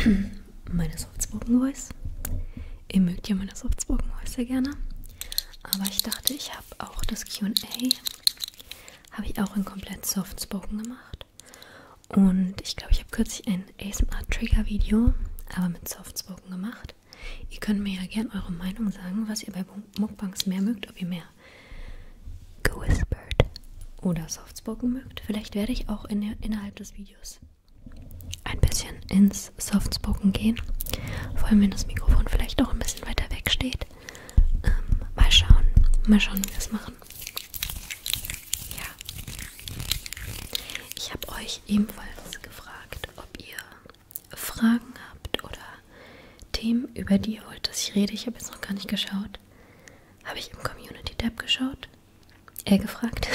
meine Soft-Spoken Voice. Ihr mögt ja meine Soft-Spoken Voice sehr gerne. Aber ich dachte, ich habe auch das Q&A, habe ich auch in komplett Soft-Spoken gemacht. Und ich glaube, ich habe kürzlich ein ASMR-Trigger-Video, aber mit Soft-Spoken gemacht. Ihr könnt mir ja gerne eure Meinung sagen, was ihr bei Mukbangs mehr mögt, ob ihr mehr gewhispered oder Soft-Spoken mögt. Vielleicht werde ich auch innerhalb des Videos ein bisschen ins Soft-Spoken gehen. Vor allem, wenn das Mikrofon vielleicht auch ein bisschen weiter weg steht. Mal schauen, wie wir es machen. Ja. Ich habe euch ebenfalls gefragt, ob ihr Fragen habt oder Themen, über die ihr wollt, dass ich rede. Ich habe jetzt noch gar nicht geschaut. Habe ich im Community-Tab geschaut? Gefragt.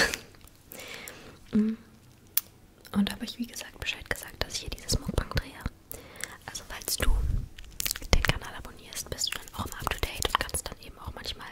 Und habe euch, wie gesagt, Bescheid gesagt, dass ich hier dieses Mukbang drehe. Also falls du den Kanal abonnierst, bist du dann auch mal up to date und kannst dann eben auch manchmal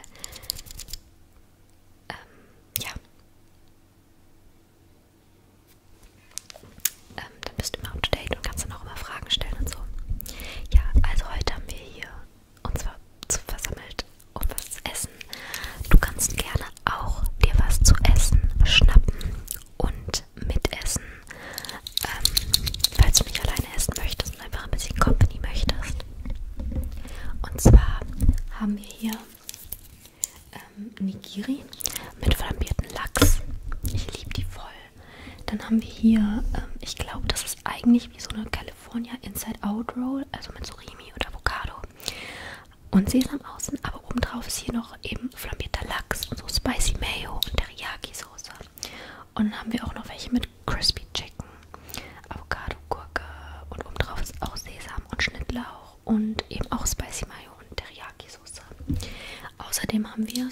dann bist du immer up to date und kannst dann auch immer Fragen stellen und so. Ja, also heute haben wir hier uns versammelt, um was zu essen. Du kannst gerne auch dir was zu essen schnappen und mitessen, falls du nicht alleine essen möchtest und einfach ein bisschen Company möchtest. Und zwar haben wir hier Nigiri mit flambierten Lachs. Ich liebe die voll. Dann haben wir hier, ich glaube, das ist eigentlich wie so eine California Inside Out Roll, also mit Surimi und Avocado und Sesam außen, aber obendrauf ist hier noch eben flambierter Lachs und so Spicy Mayo und Teriyaki-Soße. Und dann haben wir auch noch welche mit Crispy Chicken, Avocado, Gurke und obendrauf ist auch Sesam und Schnittlauch und eben auch Spicy Mayo und Teriyaki-Soße. Außerdem haben wir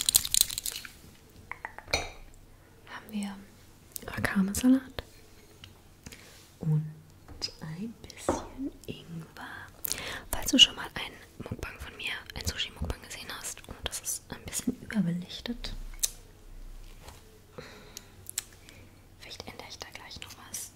Akame-Salat und ein bisschen Ingwer. Falls du schon mal ein Mukbang von mir, ein Sushi-Mukbang gesehen hast und das ist ein bisschen überbelichtet, vielleicht ändere ich da gleich noch was.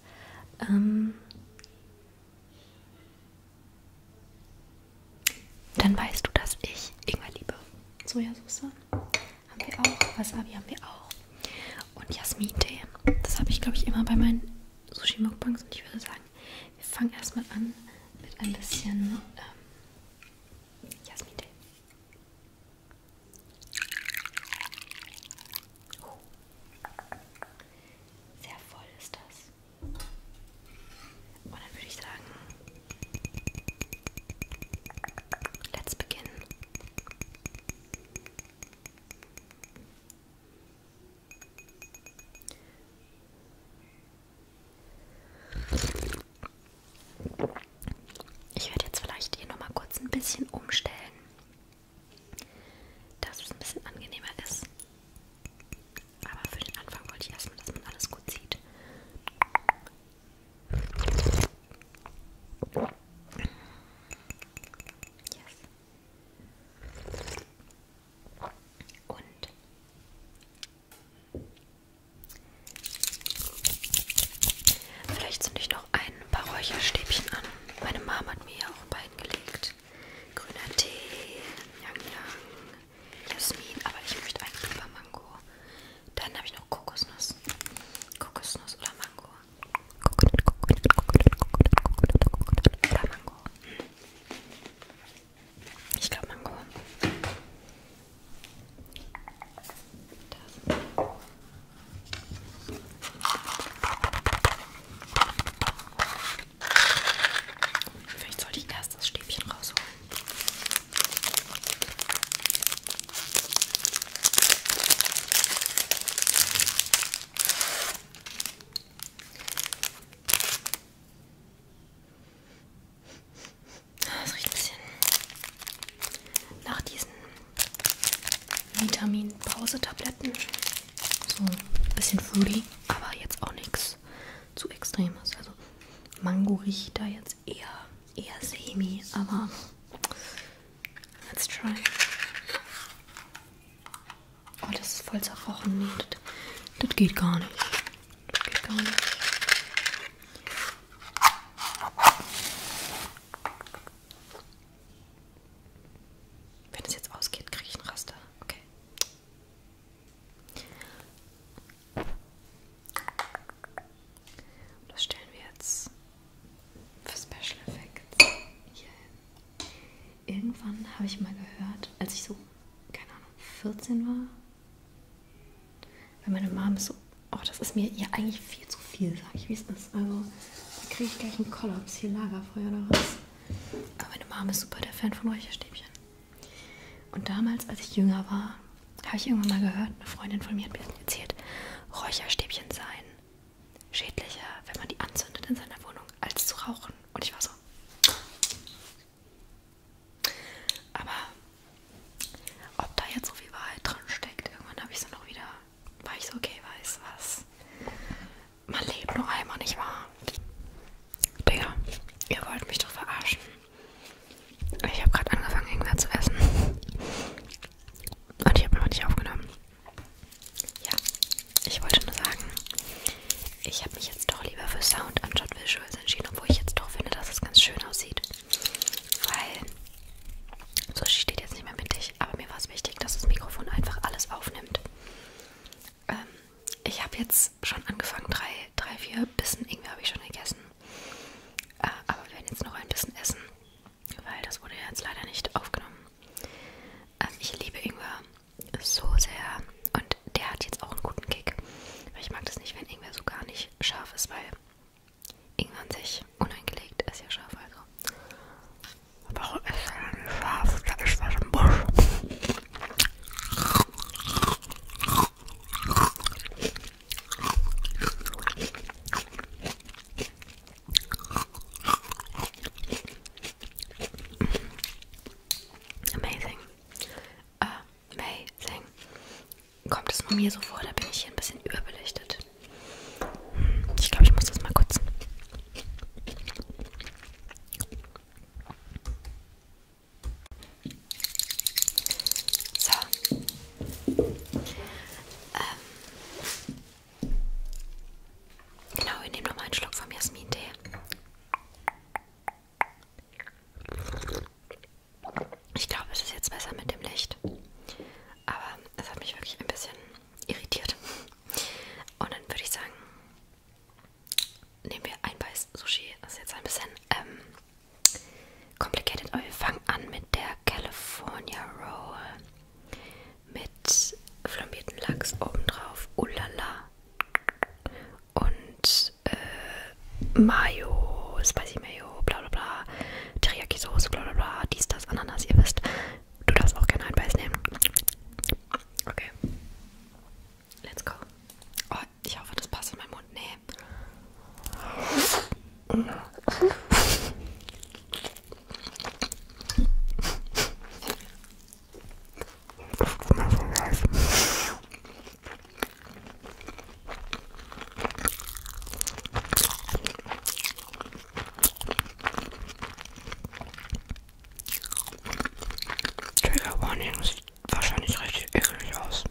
Dann weißt du, dass ich Ingwer liebe. Sojasauce haben wir auch, Wasabi haben wir auch. Und Jasmin-Tee. Das habe ich, glaube ich, immer bei meinen Sushi-Mukbangs. Und ich würde sagen, wir fangen erstmal an mit ein bisschen Jasmin-Tee. Oh. Sehr voll ist das. Und dann würde ich sagen, let's begin. Ich werde jetzt vielleicht hier nochmal kurz ein bisschen umstellen, dass es ein bisschen angenehmer ist. Aber für den Anfang wollte ich erstmal, dass man alles gut sieht. Yes. Und vielleicht zünde ich noch ein paar Räucherstäbchen an. Meine Mama hat mir ja auch Bein gelegt. Grüner Tee, Yang Yang, Jasmin, aber ich möchte eigentlich lieber Mango. Dann habe ich noch Kokosnuss. Kokosnuss oder Mango. Kokosnuss oder Mango. Ich glaube Mango. Vielleicht sollte ich erst das Stäbchen rausholen. Das riecht ein bisschen nach diesen Vitamin-Pause-Tabletten. So ein bisschen fruity, aber jetzt auch nichts zu Extremes. Also Mango riecht da jetzt eher semi, aber let's try. Oh, das ist voll zerrochen. Nee, das geht gar nicht. Das geht gar nicht. irgendwann habe ich mal gehört, als ich so, keine Ahnung, 14 war, weil meine Mom ist so, oh, das ist mir ja eigentlich viel zu viel, sag ich, wie es ist. Also, da kriege ich gleich einen Kollaps, hier Lagerfeuer oder was. Aber meine Mom ist super der Fan von Räucherstäbchen. Und damals, als ich jünger war, habe ich irgendwann mal gehört, eine Freundin von mir hat mir erzählt, Räucherstäbchen seien schädlicher, wenn man die anzündet in seiner Wohnung, als zu rauchen. Und ich war so. Aber ob da jetzt so viel Wahrheit dran steckt, irgendwann habe ich es dann auch wieder, war ich so, okay, weiß was. Man lebt nur einmal, nicht wahr? Digga, ihr wollt mich doch verarschen. Ich habe gerade angefangen, irgendwer zu essen. Und ich habe noch nicht aufgenommen. Ja, ich wollte nur sagen, ich habe mich jetzt doch lieber für Sound anstatt Visuals entschieden, obwohl ich jetzt doch finde, dass es ganz schön aussieht. Weil, Sushi steht jetzt nicht mehr mittig, aber mir war es wichtig, dass das Mikrofon einfach alles aufnimmt. Ich habe jetzt schon angefangen, 4 Bissen Ingwer habe ich schon gegessen. Aber wir werden jetzt noch ein bisschen essen, weil das wurde ja jetzt leider nicht aufgenommen. Ich liebe Ingwer so sehr und der hat jetzt auch einen guten Kick. Weil ich mag das nicht, wenn Ingwer so gar nicht scharf ist, weil Ingwer an sich uneingelegt ist ja scharf, also. Warum ist er nicht scharf? Da ist was im Busch. Amazing. Amazing. Kommt es nur mir so vor, da bin ich hier ein bisschen überbelichtet. Ich glaube, ich muss das mal kurz. So. Genau, wir nehmen nochmal einen Schluck vom Jasmin-Tee. Ich glaube, es ist jetzt besser mit dem Licht. Aber es hat mich wirklich ein bisschen irritiert. Und dann würde ich sagen, nehmen wir ein Beiß Sushi. Das ist jetzt ein bisschen complicated, aber wir fangen an mit der California Roll. Mit flambierten Lachs obendrauf. Ulala. Und Mayo, Spicy Mayo, bla bla bla. Teriyaki-Soße, bla bla bla. Dies, das, Ananas, ihr wisst. Du darfst auch gerne ein Beiß nehmen. Okay. Let's go. Oh, ich hoffe, das passt in meinen Mund. Nee. Trigger Warning, sieht wahrscheinlich richtig eklig aus.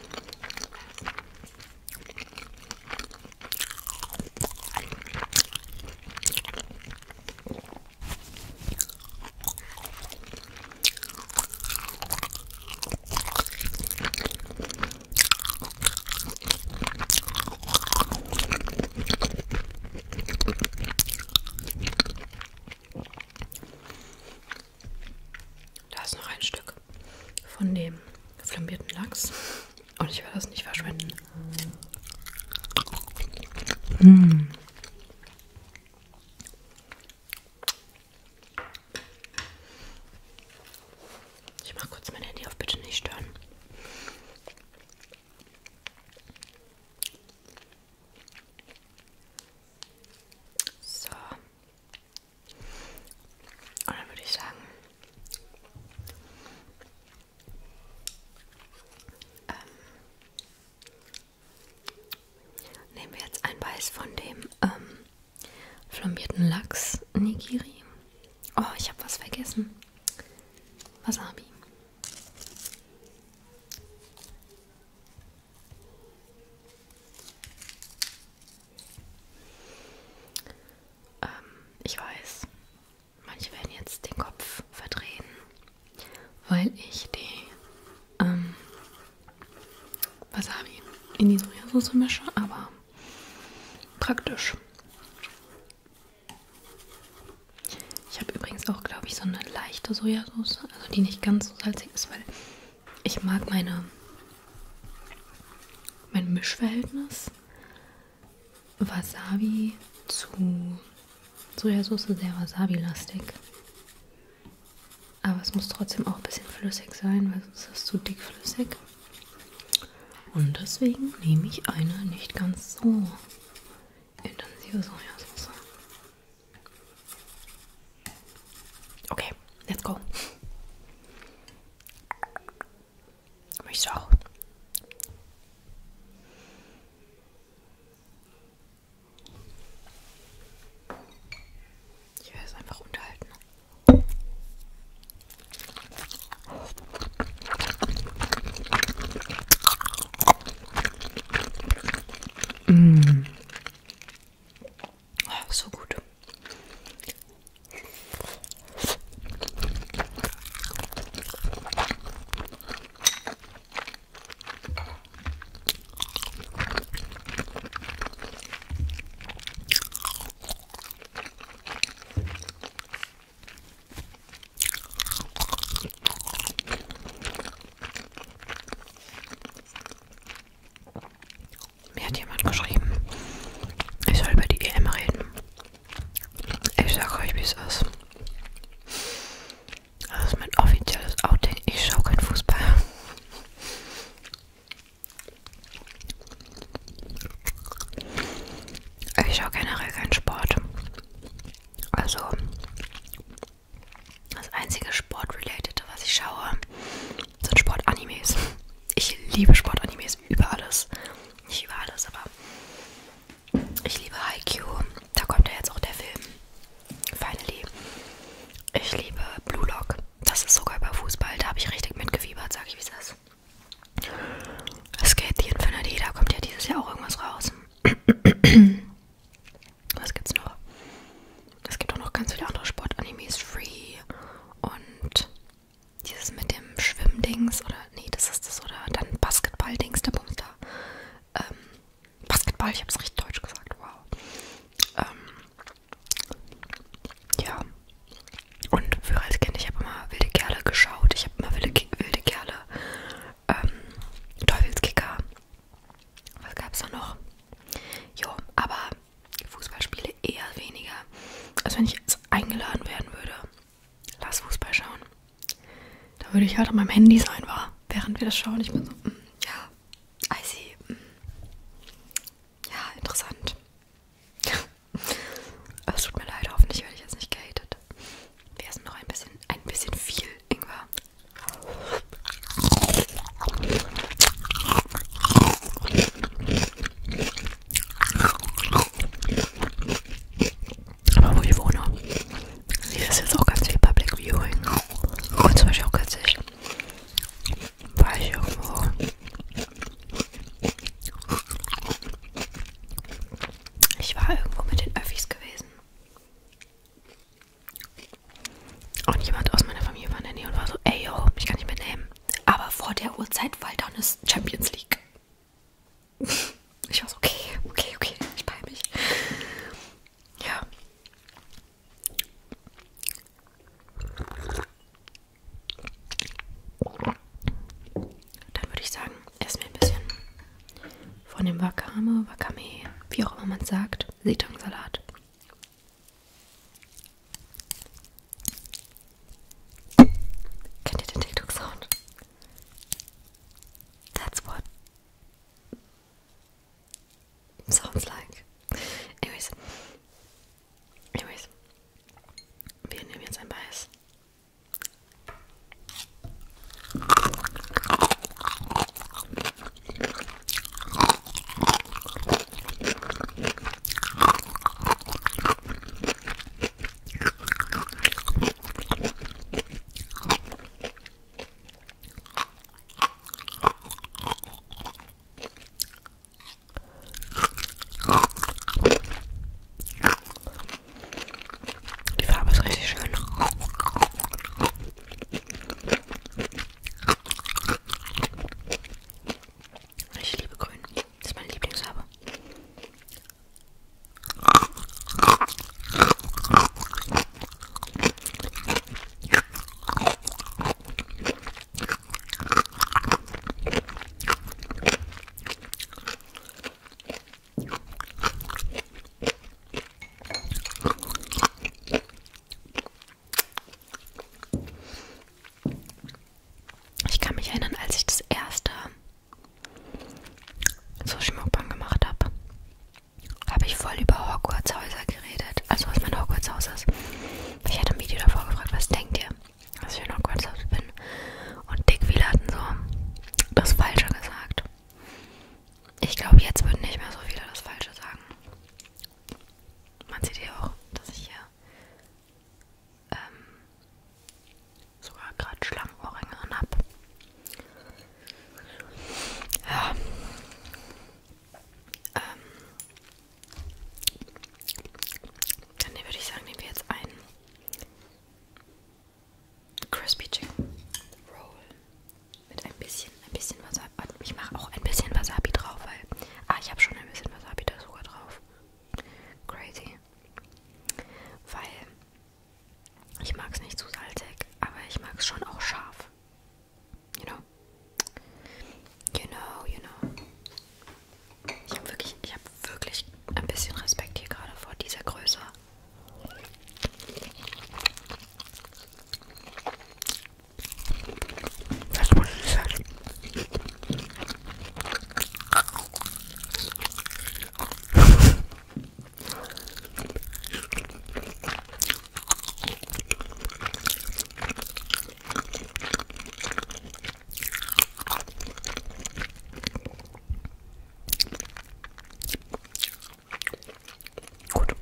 Da ist noch ein Stück von dem flambierten Lachs und ich werde das nicht verschwenden. Ich mache kurz mein Handy auf, bitte nicht stören. So. Und dann würde ich sagen, nehmen wir jetzt ein Beiß von dem flambierten Lachs Nigiri. Oh, ich habe was vergessen. Wasabi. Ich weiß, manche werden jetzt den Kopf verdrehen, weil ich die Wasabi in die Sojasauce mische, aber praktisch. Ich habe übrigens auch, glaube ich, so eine leichte Sojasauce, also die nicht ganz so salzig ist, weil ich mag mein Mischverhältnis Wasabi zu Sojasauce sehr Wasabi-lastig. Aber es muss trotzdem auch ein bisschen flüssig sein, weil sonst ist es zu dickflüssig. Und deswegen nehme ich eine nicht ganz so intensive Sojasauce. Okay, let's go. Möchtest du auch? Ich werde es einfach unterhalten. Oh, so gut. Mir hat jemand geschrieben, ich soll über die EM reden. Ich sag euch, wie es ist. Das ist mein offizielles Outing. Ich schaue kein Fußball. Ich schaue generell keinen Sport. Also, das einzige Sport-Relatede, was ich schaue, sind Sportanimes. Ich liebe Sportanimes über alles. Nicht über alles, aber ich liebe Haikyuu. Da kommt ja jetzt auch der Film. Finally. Ich liebe Blue Lock. Das ist sogar über Fußball. Da habe ich richtig mitgefiebert, sag ich, wie es ist. Skate the Infinity, da kommt ja dieses Jahr auch irgendwas raus. Was gibt's noch? Es gibt auch noch ganz viele andere Sportanimes. Free und dieses mit dem Schwimmdings oder nee, das ist das oder dann Basketball-Dings, der Bums da. Basketball, ich hab's richtig deutsch gesagt, wow. Ja. Und früher als Kind, ich habe immer wilde Kerle geschaut. Ich habe immer wilde Kerle. Teufelskicker. Was gab's da noch? Jo, aber Fußballspiele eher weniger. Also wenn ich jetzt eingeladen werden würde, lass Fußball schauen. Da würde ich halt an meinem Handy sein, während wir das schauen. Ich bin so, ja, I see. Ja, interessant. Aber es tut mir leid, hoffentlich werde ich jetzt nicht gehatet. Wir essen noch ein bisschen viel Ingwer. Aber wo ich wohne, hier ist jetzt auch ganz viel Public Viewing. Und zum Beispiel auch kürzlich war ich irgendwo. Ich war irgendwo mit den Öffis gewesen. Und jemand aus meiner Familie war in der Nähe und war so, ey yo, ich kann nicht mitnehmen. Aber vor der Uhrzeit, weil dann ist Champions League. Ich war so, okay, ich peil mich. Ja. Dann würde ich sagen, essen wir ein bisschen von dem Wakame, wie auch immer man es sagt, Seetangsalat. Kennt ihr den TikTok-Sound? That's what sounds like. Anyways. Wir nehmen jetzt ein Beiß. mag es schon auch scharf. You know. You know. Ich habe wirklich ein bisschen Respekt hier gerade vor dieser Größe. Das muss ich sagen. Gut.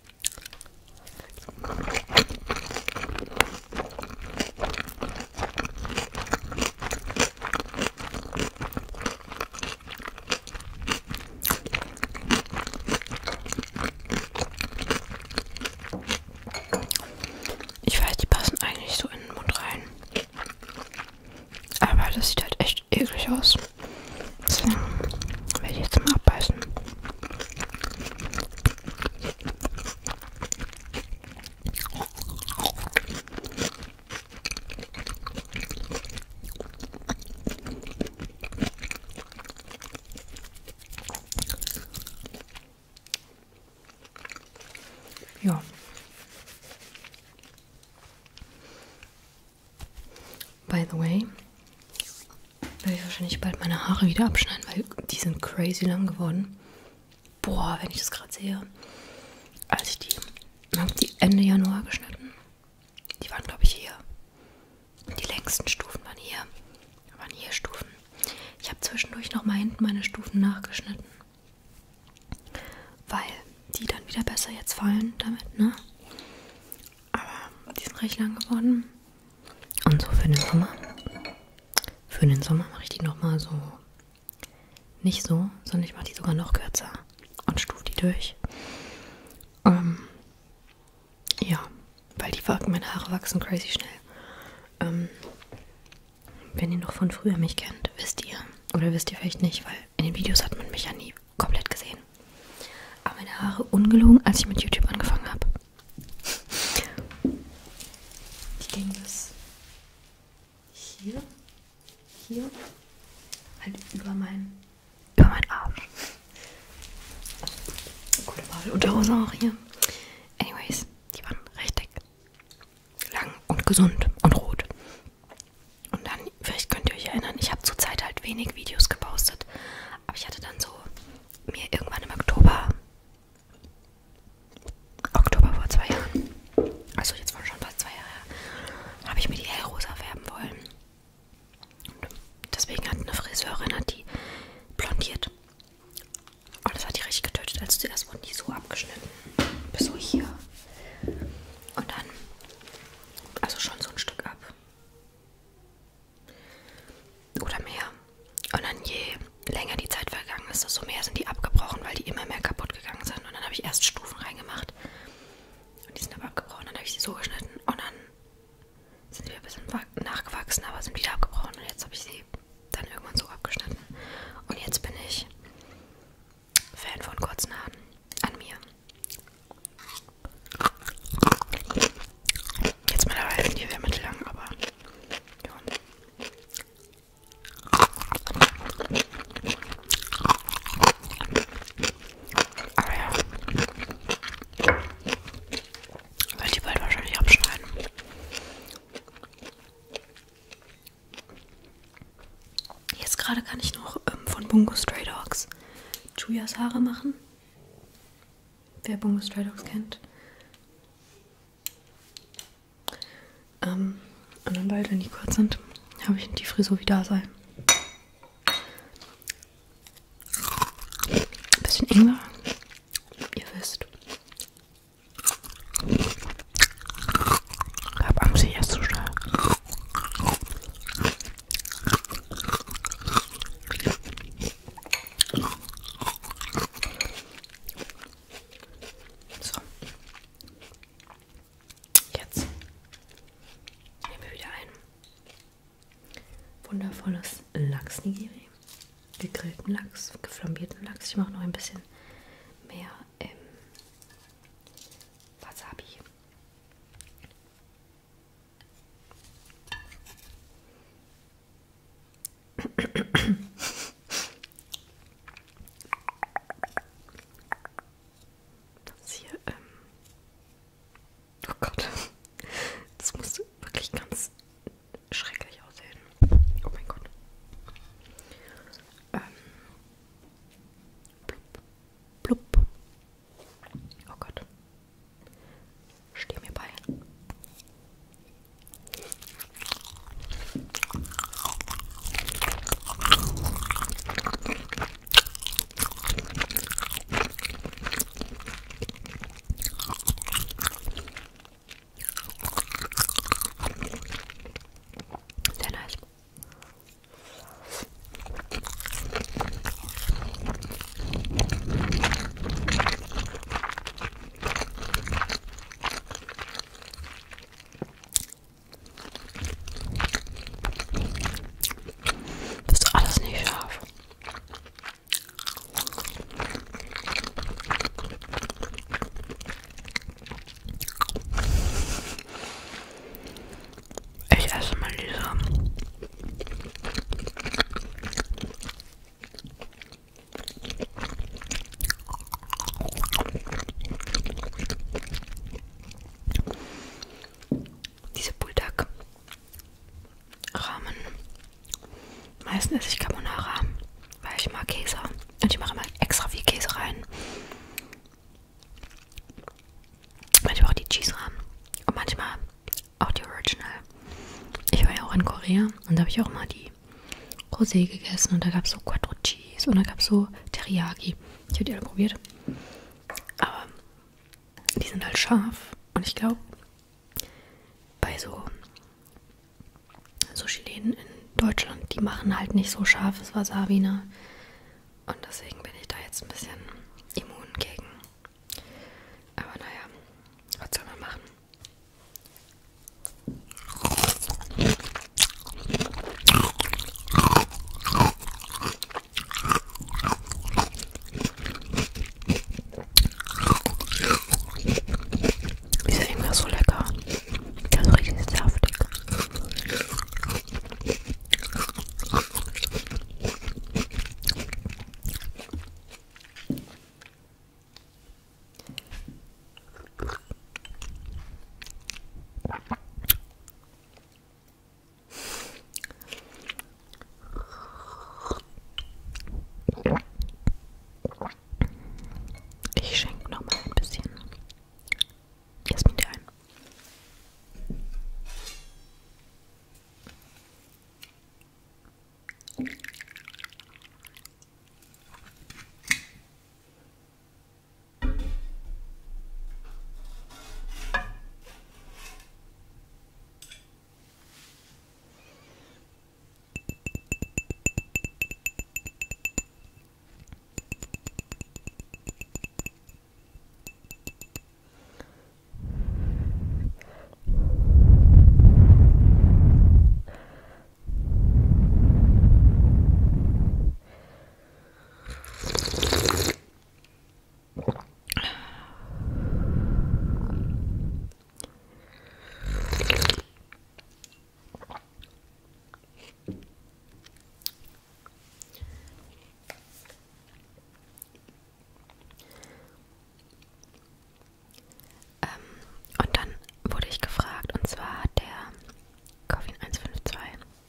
Ich weiß, die passen eigentlich so in den Mund rein. Aber das sieht halt echt eklig aus. Deswegen werde ich jetzt mal abbeißen. Ja. By the way, werde ich wahrscheinlich bald meine Haare wieder abschneiden, weil die sind crazy lang geworden. Boah, wenn ich das gerade sehe. Als ich die Ende Januar geschnitten. Die waren, glaube ich, hier. Die längsten Stufen waren hier. Da waren hier Stufen. Ich habe zwischendurch noch mal hinten meine Stufen nachgeschnitten. Weil die dann wieder besser jetzt fallen damit, ne? Aber die sind recht lang geworden. Und so für den Sommer. Für den Sommer mache ich die nochmal so. Nicht so, sondern ich mache die sogar noch kürzer. Und stufe die durch. Ja, weil meine Haare wachsen crazy schnell. Wenn ihr noch von früher mich kennt, wisst ihr. Oder wisst ihr vielleicht nicht, weil in den Videos hat man mich ja nie komplett gesehen. Aber meine Haare ungelogen, als ich mit YouTube angefangen habe. Die gingen bis hier, halt über meinen Arsch. Gute Unterhose auch hier. Anyways, die waren recht dick, lang und gesund und rot. Und dann, vielleicht könnt ihr euch erinnern, ich habe zurzeit halt wenig Videos gepostet, aber ich hatte dann so mir irgendwann im Oktober vor 2 Jahren, also jetzt schon fast 2 Jahre her, habe ich mir die hellrosa färben wollen. Und deswegen hat eine Friseurin die blondiert. Und das hat die richtig getötet. Also zuerst wurden die so abgeschnitten. Bis so hier. Und dann, also schon so ein Stück ab. Oder mehr. Und dann je länger die Zeit vergangen ist, desto mehr sind die abgebrochen, weil die immer mehr kaputt gegangen sind. Und dann habe ich erst Stufen reingemacht. Und die sind aber abgebrochen. Dann habe ich sie so geschnitten. Und dann sind sie ein bisschen nachgewachsen, aber sind wieder abgebrochen. Und jetzt habe ich sie dann irgendwann so abgeschnitten. Und jetzt bin ich Fan von kurzen Haaren an mir. Jetzt mittlerweile sind die mittellang, aber ja. Aber ja. Werde die bald wahrscheinlich abschneiden. Jetzt gerade kann ich noch von Bungo Stray Dogs Chuyas Haare machen. Wer Bungo Stray Dogs kennt. Und dann bald, wenn die kurz sind, habe ich die Frisur wie da sein. Bisschen Ingwer. Ihr wisst. Ich habe Angst, ich esse zu schnell. So. Jetzt nehmen wir wieder ein wundervolles Lachs-Nigiri. Gegrillten Lachs, geflambierten Lachs. Ich mache noch ein bisschen mehr Wasabi. meisten esse ich Carbonara, weil ich mag Käse. Und ich mache immer extra viel Käse rein. Manchmal auch die Cheese Ramen. Und manchmal auch die Original. Ich war ja auch in Korea und da habe ich auch mal die Rosé gegessen. Und da gab es so Quattro Cheese und da gab es so Teriyaki. Ich habe die alle probiert. Aber die sind halt scharf. Und ich glaube, bei so Sushi-Läden in Deutschland, die machen halt nicht so scharfes Wasabi, ne? Und deswegen bin ich da jetzt ein bisschen immun gegen. Aber naja, was soll man machen? Ist ja irgendwas so lecker. Der ist richtig saftig. Ich schenke noch mal ein bisschen Jasmin ein. Und dann wurde ich gefragt, und zwar hat der Coffin152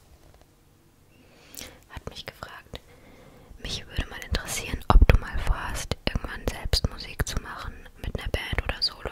hat mich gefragt, mich würde mal interessieren, ob du mal vorhast, irgendwann selbst Musik zu machen mit einer Band oder Solo.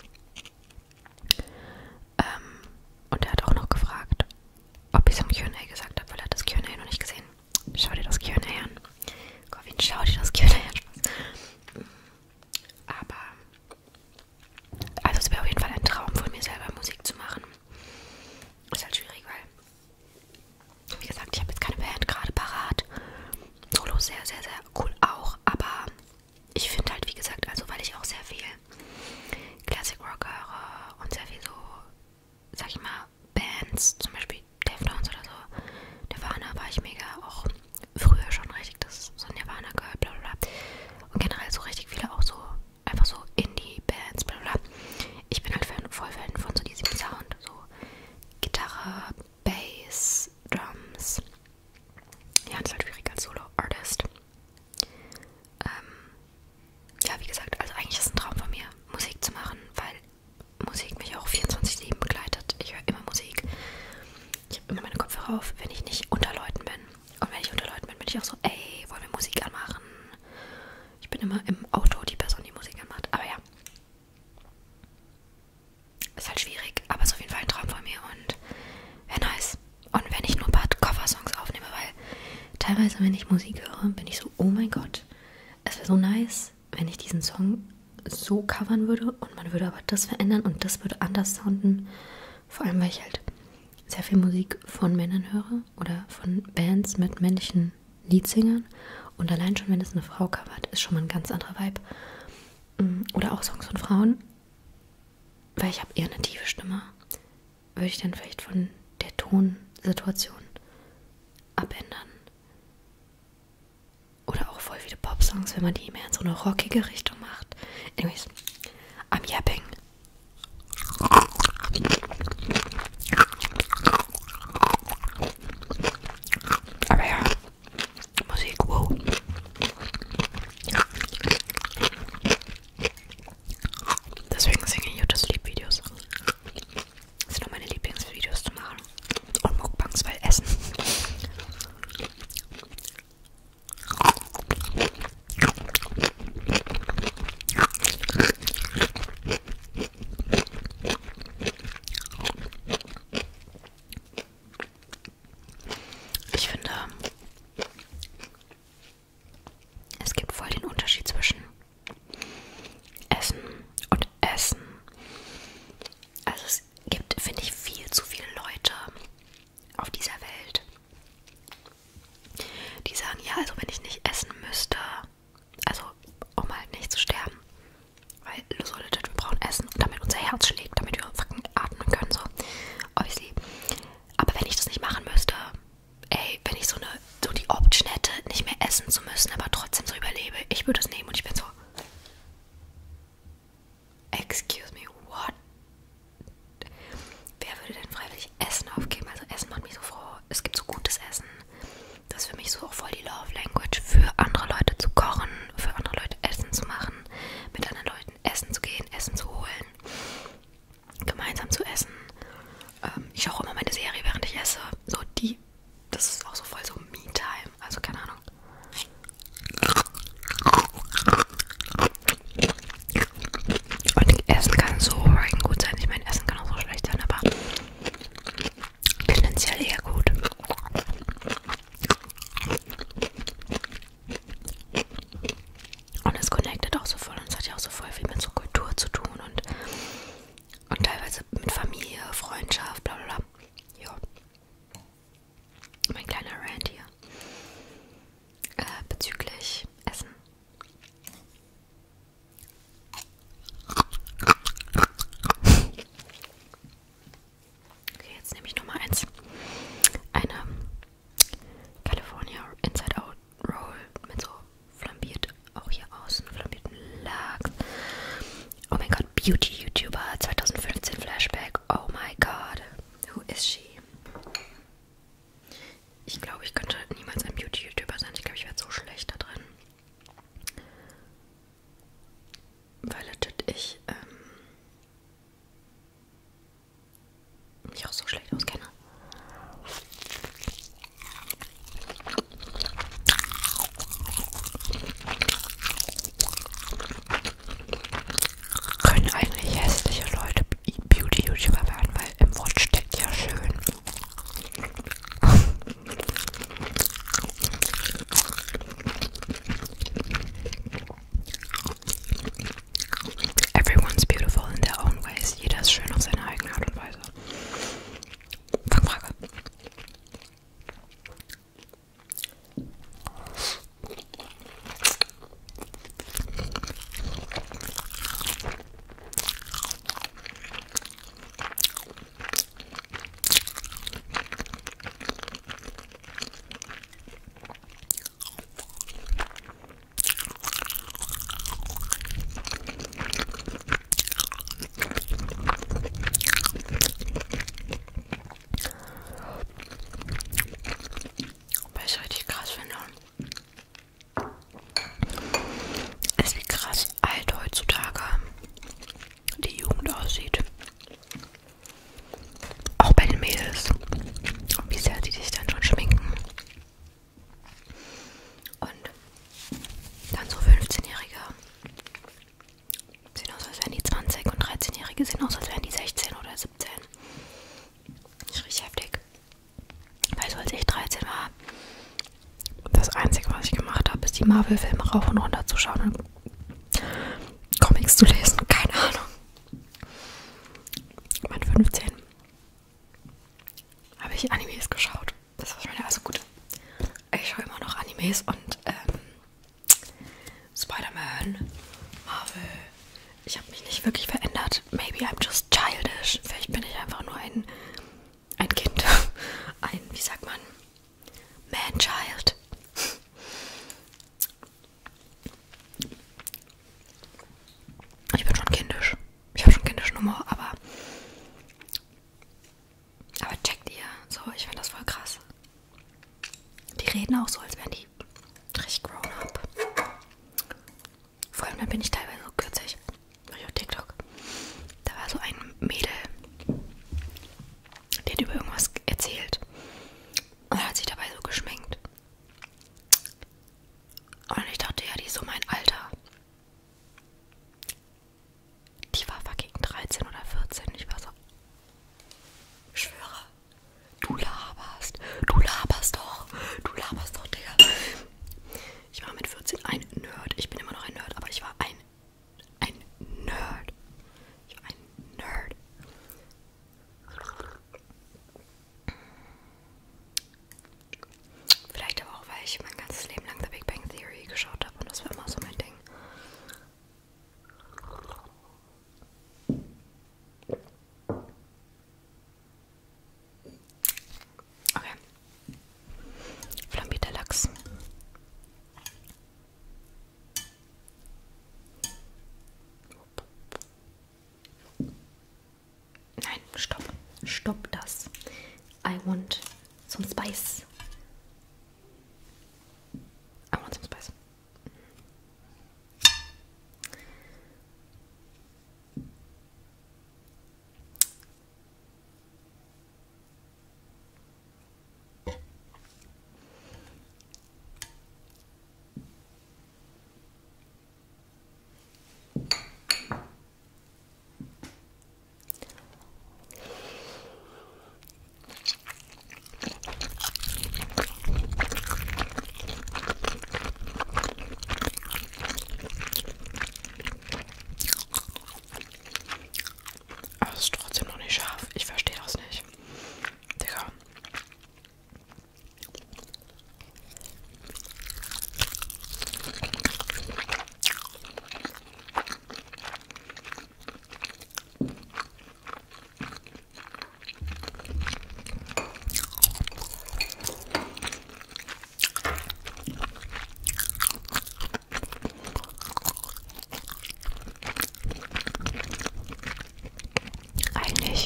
Und er hat auch noch gefragt, ob ich es im Q&A gesagt habe, weil er hat das Q&A noch nicht gesehen. Schau dir das Q&A an. Coffin, schau dir das Q&A an. Spaß. Aber also es wäre auf jeden Fall ein Traum von mir selber, Musik zu machen. Ist halt schwierig, weil, wie gesagt, ich habe jetzt keine Band gerade parat. Solo sehr, sehr, sehr cool auch, aber ich finde halt, wie gesagt, also weil ich auch sehr viel Classic Rock höre und sehr viel so, sag ich mal, Bands, zum Beispiel Deftones oder so. Nirvana war ich mega auch früher schon richtig, das so Nirvana gehört, bla bla bla. Und generell so richtig viele auch so, einfach so Indie-Bands, bla bla. Ich bin halt voll Fan von so diesem Sound, so Gitarre, Bass, Drums. Ja, das ist halt schwierig als Solo-Artist. Ja, wie gesagt, also eigentlich ist es ein Traum von mir, Musik zu machen, weil Musik mich auch 24/7 begleitet. Ich höre immer Musik. Ich habe immer meine Kopfhörer auf, wenn ich nicht unter Leuten bin. Und wenn ich unter Leuten bin, bin ich auch so, ey, wollen wir Musik anmachen? Ich bin immer im Auto die Person, die Musik anmacht. Aber ja, ist halt schwierig, aber ist auf jeden Fall ein Traum von mir und wäre nice. Und wenn ich nur ein paar Cover-Songs aufnehme, weil teilweise, wenn ich Musik höre, bin ich so, oh mein Gott, es wäre so nice, wenn ich diesen Song so covern würde und man würde aber das verändern und das würde anders sounden. Vor allem, weil ich halt sehr viel Musik von Männern höre oder von Bands mit männlichen Leadsingern und allein schon, wenn es eine Frau covert, ist schon mal ein ganz anderer Vibe. Oder auch Songs von Frauen, weil ich habe eher eine tiefe Stimme, würde ich dann vielleicht von der Tonsituation abändern. Oder auch voll viele Pop-Songs, wenn man die mehr in so eine rockige Richtung macht. Anyways, I'm yapping. Aber ja, Musik, wow. Deswegen singe ich YouTube-Videos. Das sind nur meine Lieblingsvideos zu machen. Und Mukbangs, weil Essen die Marvel-Filme rauf und runter zu schauen und Comics zu lesen. Keine Ahnung. Mit 15 habe ich Animes geschaut. Das war meine, also gut. Ich schaue immer noch Animes und Spider-Man, Marvel. Ich habe mich nicht wirklich verändert. Maybe I'm just childish. Vielleicht bin ich einfach nur ein Kind. Ein, wie sagt man? Man-Child. Ich bin schon kindisch. Ich habe schon kindischen Humor, aber checkt ihr? So, ich finde das voll krass. Die reden auch so, als wären die richtig grown up. Vor allem, dann bin ich teilweise so kürzlich auf TikTok. Da war so ein Mädel, die hat über irgendwas erzählt und hat sich dabei so geschminkt. Und ich dachte, ja, die ist so mein Alter. Die war fucking 13 oder 14. Ich war so, ich schwöre, du laberst doch, Digga. Ich war mit 14 ein Nerd. Ich bin immer noch ein Nerd, aber ich war ein Nerd. Ich war ein Nerd. Vielleicht aber auch, weil ich mein ganzes Leben lang The Big Bang Theory geschaut habe und das war immer so mein Ding. Okay. Flambierter Lachs. Nein, stopp. Stopp das. I want some spice. I want some spice. Aber es ist trotzdem noch nicht scharf. Ich verstehe das nicht. Digga. Eigentlich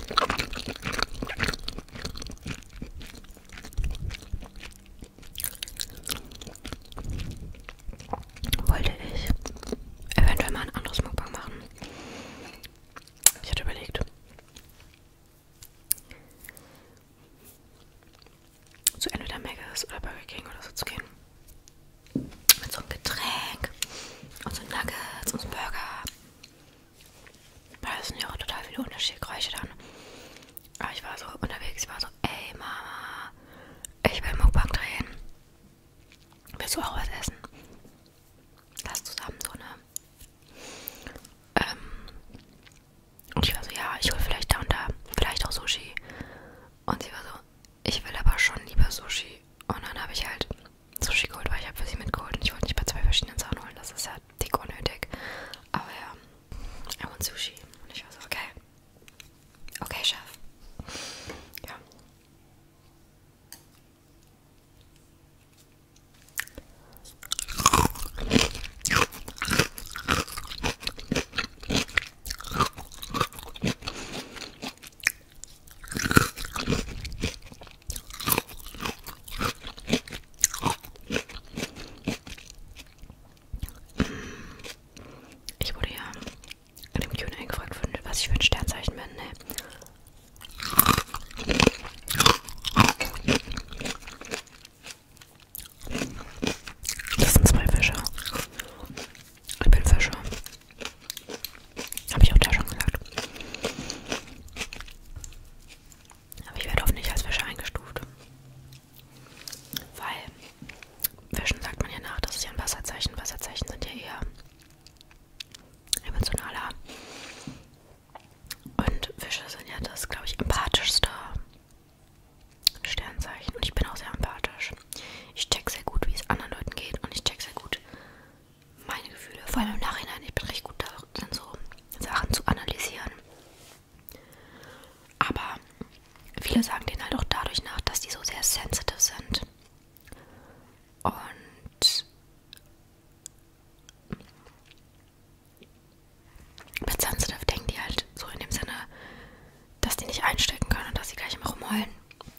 wollte ich eventuell mal ein anderes Mukbang machen. Ich hatte überlegt, zu entweder Mc's oder Burger King oder so zu gehen. Mit so einem Getränk und so Nuggets und so Burger. Weil das sind ja auch total viele unterschiedliche Geräusche dann. Aber ich war so unterwegs, ich war so, ey Mama, ich will Mukbang drehen. Willst du auch was essen? Lass zusammen so, ne? Und ich war so, ja, ich hol vielleicht da und da, vielleicht auch Sushi. Und sie war so, ich will aber schon lieber Sushi. Und dann habe ich halt Sushi geholt, weil ich habe für sie mitgeholt. Und ich wollte nicht bei 2 verschiedenen Sachen holen, das ist ja dick unnötig. Aber ja, I want Sushi. Und ich war so, okay. Okay, Chef. Ja.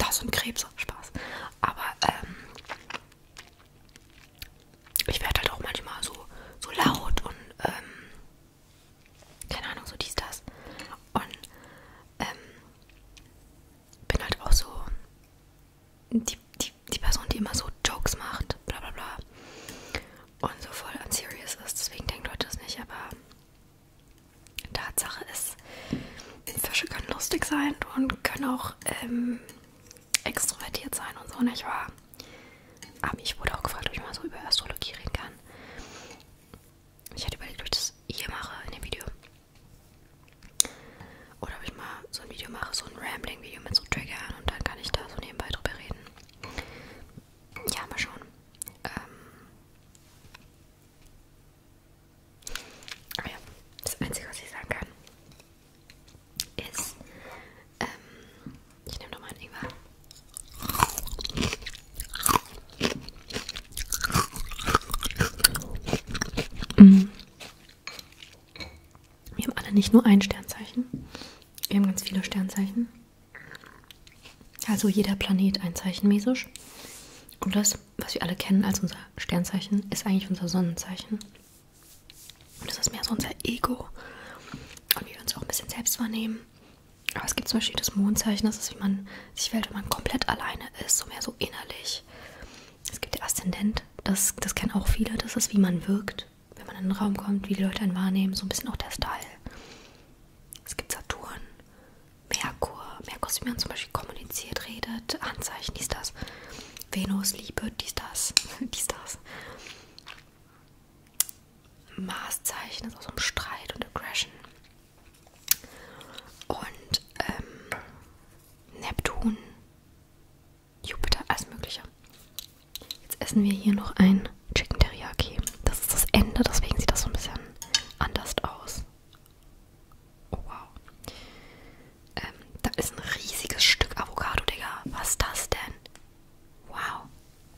Das sind Krebse, Spaß. Aber ich werde halt auch manchmal so laut und keine Ahnung, so dies, das. Und bin halt auch so die Person, die immer so Jokes macht, bla bla bla. Und so voll unserious ist. Deswegen denkt Leute das nicht, aber Tatsache ist, Fische können lustig sein und können auch extrovertiert sein und so, nicht wahr? Aber ich wurde auch gefragt, ob ich mal so über Astrologie reden kann. Ich hätte überlegt, ob ich das hier mache in dem Video. Oder ob ich mal so ein Video mache, so ein Rambling-Video mit so Triggern und dann kann ich da so nebenbei drüber reden. Ja, mal schauen. Aber ja, das Einzige, was ich sagen kann, ist, ich nehme nochmal einen Ingwer. Wir haben alle nicht nur ein Sternzeichen, wir haben ganz viele Sternzeichen. Also jeder Planet ein Zeichen mäßig. Und das, was wir alle kennen als unser Sternzeichen, ist eigentlich unser Sonnenzeichen. Und das ist mehr so unser Ego. Und wie wir uns auch ein bisschen selbst wahrnehmen. Aber es gibt zum Beispiel das Mondzeichen, das ist, wie man sich fällt, wenn man komplett alleine ist, so mehr so innerlich. Es gibt der Aszendent, das kennen auch viele, das ist, wie man wirkt, wenn man in den Raum kommt, wie die Leute einen wahrnehmen, so ein bisschen auch der Style. Es gibt Saturn, Merkur ist, wie man zum Beispiel kommuniziert, redet, Handzeichen, dies, das. Venus, Liebe, dies, das. Marszeichen ist auch so ein Streit und Aggression. Und Neptun, Jupiter, alles Mögliche. Jetzt essen wir hier noch ein Chicken Teriyaki. Das ist das Ende, deswegen sieht das so ein bisschen anders aus. Oh wow. Da ist ein riesiges Stück Avocado, Digga. Was ist das denn? Wow.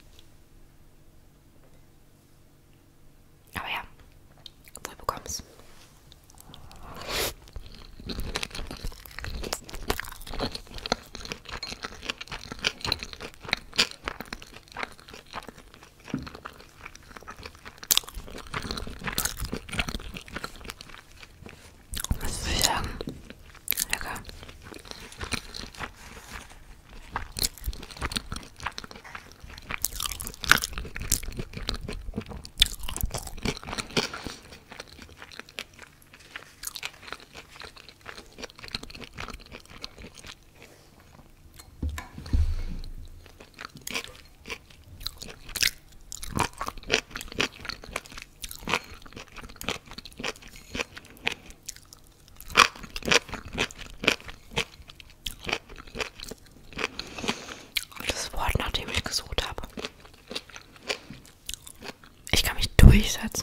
Aber ja, wohl bekomm's. Was soll ich sagen? Lecker. Das Wort, nach dem ich gesucht habe. Ich kann mich durchsetzen.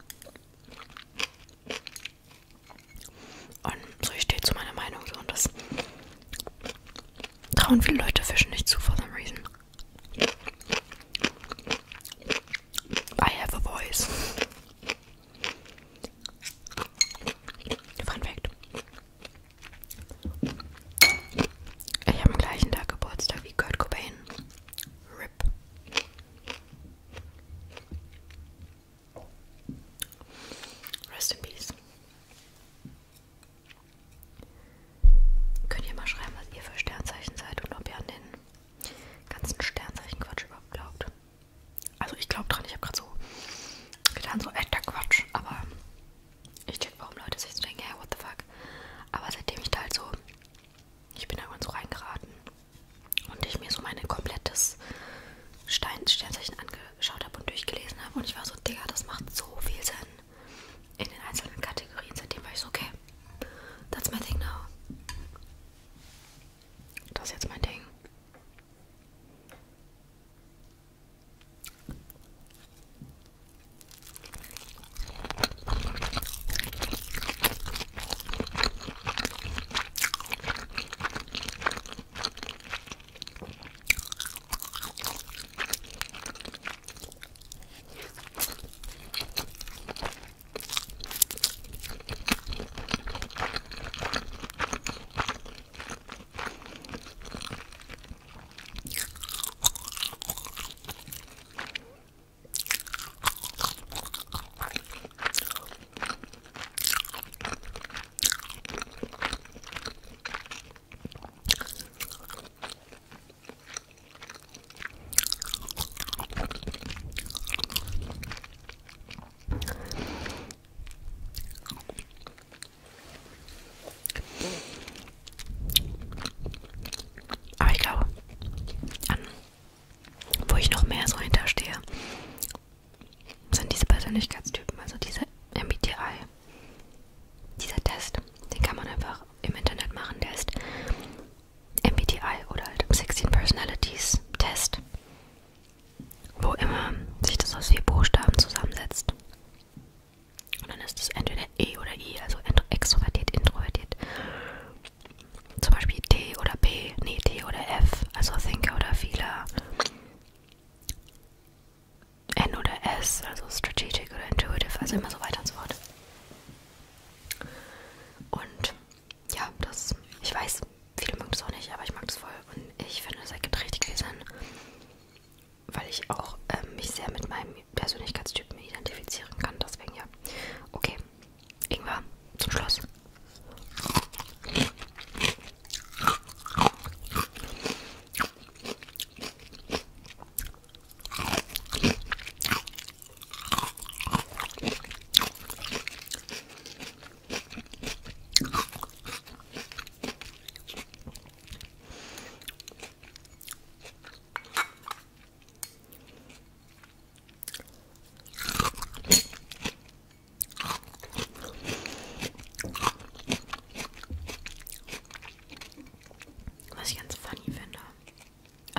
Und so, ich stehe zu meiner Meinung so, und das trauen viele Leute Fischen nicht zu, for some reason. I have a voice. Fun Fact. Ich habe am gleichen Tag Geburtstag wie Kurt Cobain. RIP. Rest in Peace. Könnt ihr mal schreiben, was ihr für Sternzeichen seid und ob ihr an den ganzen Sternzeichen-Quatsch überhaupt glaubt. Also ich glaube dran, ich habe gerade so getan, so echter Quatsch, aber ich check, warum Leute sich so denken, hey, what the fuck. Aber seitdem ich da halt so, ich bin irgendwann so reingeraten und ich mir so mein komplettes Sternzeichen angeschaut habe und durchgelesen habe und ich war so, Digga, das macht so viel Sinn in den einzelnen Kategorien. Seitdem war ich so, okay, that's my thing now. Das ist jetzt mein Ding.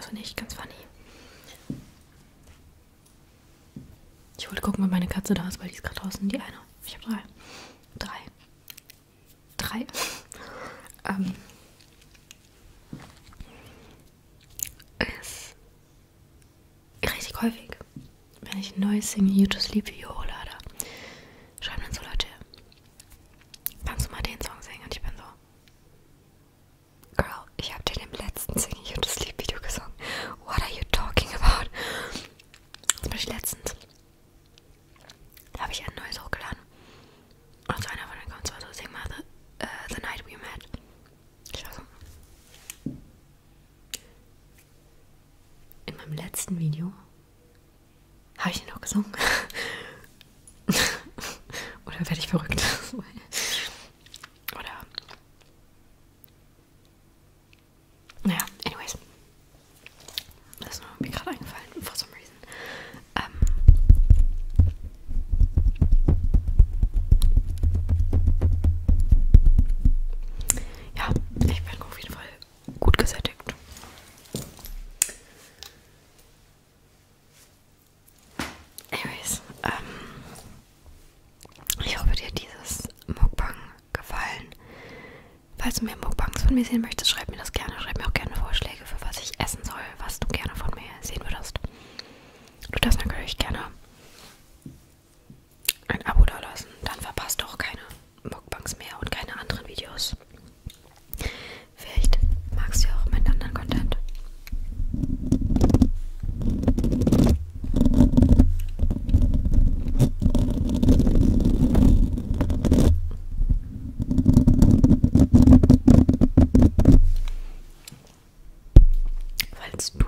finde ich ganz funny. Ich wollte gucken, ob meine Katze da ist, weil die ist gerade draußen. Die eine. Ich habe drei. Ist richtig häufig, wenn ich ein neues Sing You to Sleep Video hochlade, schreiben dann so Leute, kannst du mal den Song singen? Und ich bin so, Girl, ich habe dir den letzten Sing You to Sleep Video gesungen. What are you talking about? Zum Beispiel letztens habe ich ein neues hochgeladen. Und so einer von den Accounts war so, sing mal the Night We Met. Ich war so, in meinem letzten Video habe ich ihn noch gesungen. Oder werde ich verrückt? Oder. Naja, anyways. Das ist mir gerade eingefallen, for some reason. Ja, ich bin auf jeden Fall gut gesättigt. Anyways, ich hoffe, dir hat dieses Mukbang gefallen. Falls du mehr Mukbangs von mir sehen möchtest, schreib mir das gerne. Schreib mir auch gerne Vorschläge, für was ich essen soll, was du gerne von mir sehen würdest. Du darfst natürlich gerne ein Abo da lassen. Dann verpasst du auch keine Mukbangs mehr und keine anderen Videos. Vielleicht magst du auch meinen anderen Content. Falls du